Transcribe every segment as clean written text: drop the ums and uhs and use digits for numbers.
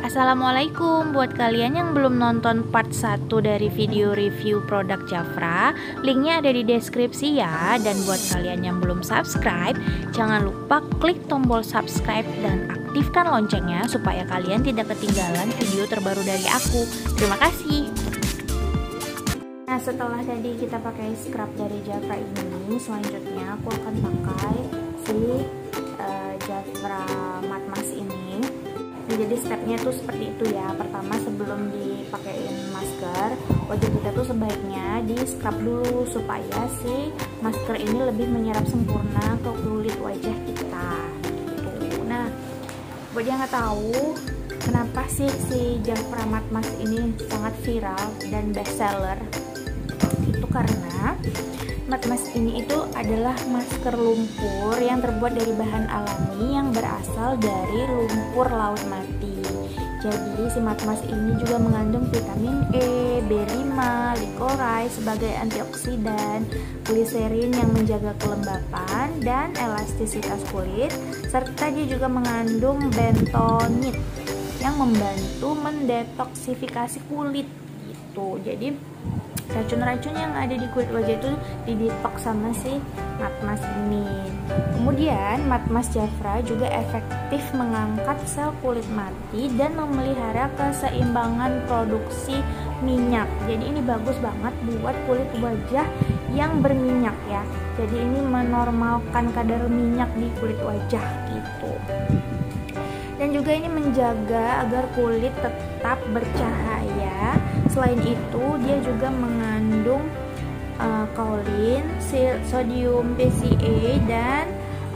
Assalamualaikum, buat kalian yang belum nonton part 1 dari video review produk Jafra, linknya ada di deskripsi ya. Dan buat kalian yang belum subscribe, jangan lupa klik tombol subscribe dan aktifkan loncengnya supaya kalian tidak ketinggalan video terbaru dari aku. Terima kasih. Nah, setelah tadi kita pakai scrub dari Jafra ini, selanjutnya aku akan pakai si Jafra Matte Mask ini. Jadi stepnya tuh seperti itu ya. Pertama, sebelum dipakein masker, wajah kita tuh sebaiknya di scrub dulu supaya si masker ini lebih menyerap sempurna ke kulit wajah kita gitu. Nah, buat yang nggak tahu kenapa sih si Jafra Matte Mask ini sangat viral dan best seller, itu karena matte mask ini itu adalah masker lumpur yang terbuat dari bahan alami yang berasal dari lumpur laut mati. Jadi si matte mask ini juga mengandung vitamin E, B5, licorice sebagai antioksidan, gliserin yang menjaga kelembapan dan elastisitas kulit, serta dia juga mengandung bentonit yang membantu mendetoksifikasi kulit gitu. Jadi racun-racun yang ada di kulit wajah itu didetoks sama si matte mask ini. Kemudian matte mask Jafra juga efektif mengangkat sel kulit mati dan memelihara keseimbangan produksi minyak. Jadi ini bagus banget buat kulit wajah yang berminyak ya. Jadi ini menormalkan kadar minyak di kulit wajah gitu. Dan juga ini menjaga agar kulit tetap bercahaya. Selain itu, dia juga mengandung kaolin, sodium PCA, dan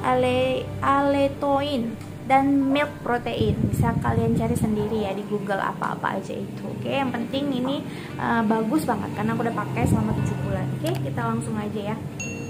aletoin dan milk protein. Bisa kalian cari sendiri ya di Google apa-apa aja itu. Oke, yang penting ini bagus banget karena aku udah pakai selama 7 bulan. Oke, kita langsung aja ya.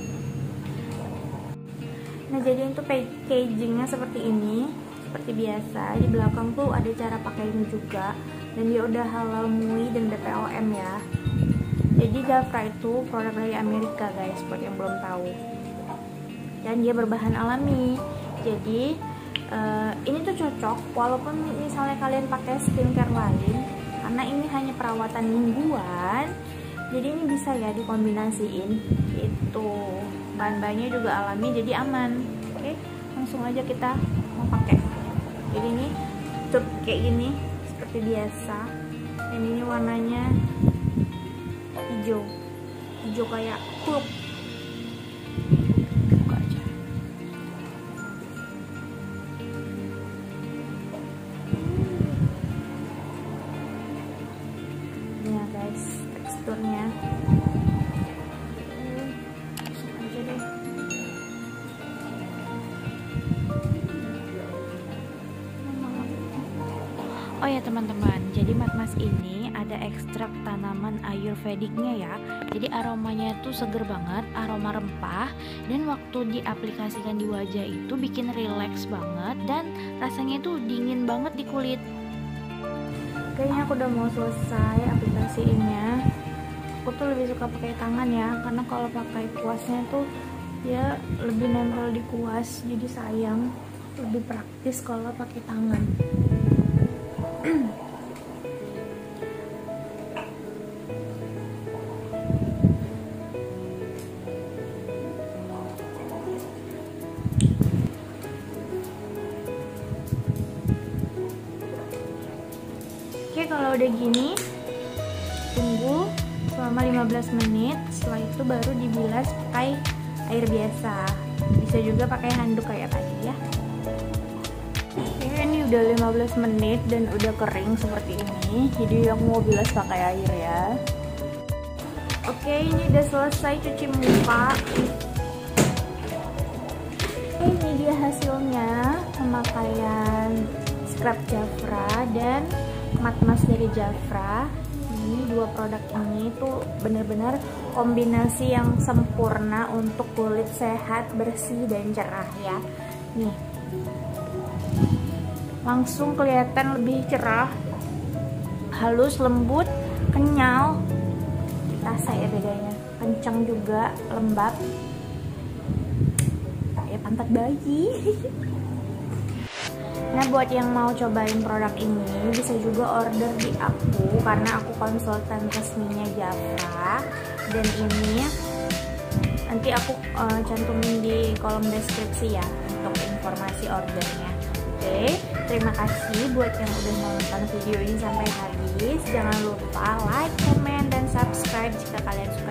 Nah, jadi untuk packagingnya seperti ini, seperti biasa. Di belakang tuh ada cara pakainya juga. Dan dia udah halal MUI dan BPOM ya. Jadi Jafra itu produk dari Amerika guys, buat yang belum tahu. Dan dia berbahan alami. Jadi ini tuh cocok walaupun misalnya kalian pakai skincare lain, karena ini hanya perawatan mingguan. Jadi ini bisa ya dikombinasiin. Itu bahan-bahannya juga alami, jadi aman. Oke, langsung aja kita mau pakai. Jadi ini tuh kayak gini seperti biasa, dan ini warnanya hijau kayak kuluk. Buka aja. Ini ya guys teksturnya. Langsung aja deh. Oh ya teman-teman, jadi matte mask ini ada ekstrak tanaman ayurvediknya ya. Jadi aromanya tuh seger banget, aroma rempah, dan waktu diaplikasikan di wajah itu bikin relax banget dan rasanya tuh dingin banget di kulit. Kayaknya aku udah mau selesai aplikasiinnya. Aku tuh lebih suka pakai tangan ya, karena kalau pakai kuasnya tuh ya lebih nempel di kuas, jadi sayang. Lebih praktis kalau pakai tangan. Oke, kalau udah gini tunggu selama 15 menit. Setelah itu baru dibilas pakai air biasa. Bisa juga pakai handuk kayak tadi ya. Oke, ini udah 15 menit dan udah kering seperti ini. Jadi aku mau bilas pakai air ya. Oke, ini udah selesai cuci muka. Ini dia hasilnya, pemakaian scrub Jafra dan matte mask dari Jafra. Ini dua produk ini tuh bener-bener kombinasi yang sempurna untuk kulit sehat, bersih, dan cerah ya. Nih, langsung kelihatan lebih cerah, halus, lembut, kenyal. Rasa ya bedanya, kencang juga, lembab, kayak pantat bayi. Nah, buat yang mau cobain produk ini bisa juga order di aku karena aku konsultan resminya Jafra, dan ini nanti aku cantumin di kolom deskripsi ya untuk informasi ordernya. Oke, terima kasih buat yang udah nonton video ini sampai habis. Jangan lupa like, comment, dan subscribe jika kalian suka